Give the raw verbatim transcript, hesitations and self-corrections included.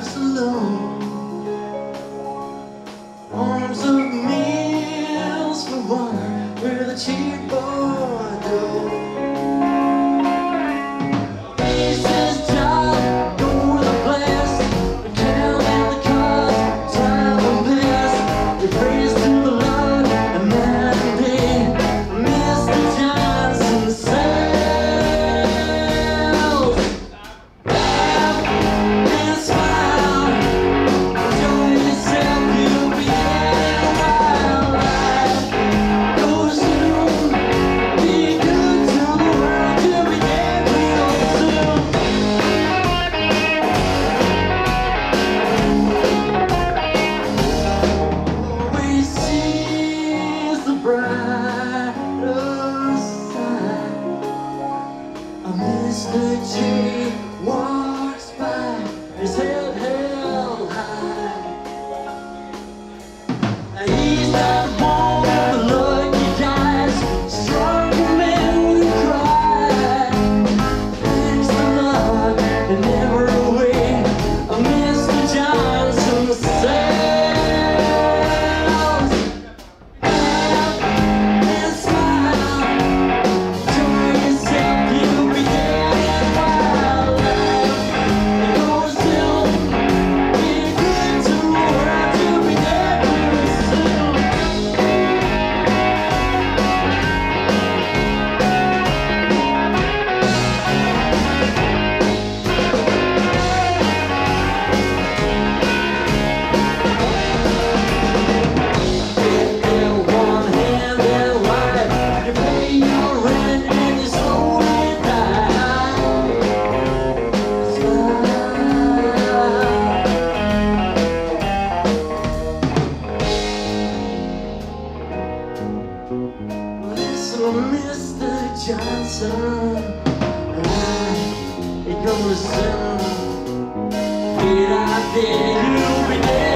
lives alone. Arms of meals for one, where the cheap boy goes. Mister G walks by, his head held high. He's not one of the lucky guys, strong men who cry. Thanks to luck and never away, Mister Johnson says. Mister Johnson, it goes soon. Get out there, you'll be there.